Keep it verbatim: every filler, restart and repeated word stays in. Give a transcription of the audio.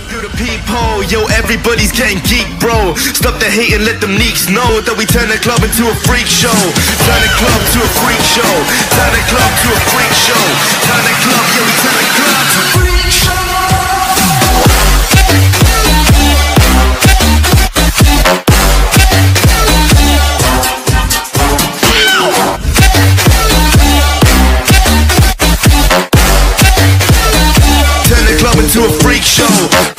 Through the peephole, yo, everybody's getting geek, bro. Stop the hate and let them neeks know that we turn the club into a freak show. Turn the club to a freak show. Turn the club to a freak show. Turn the club, yo, we turn the club to a freak show. Turn the club into a freak show.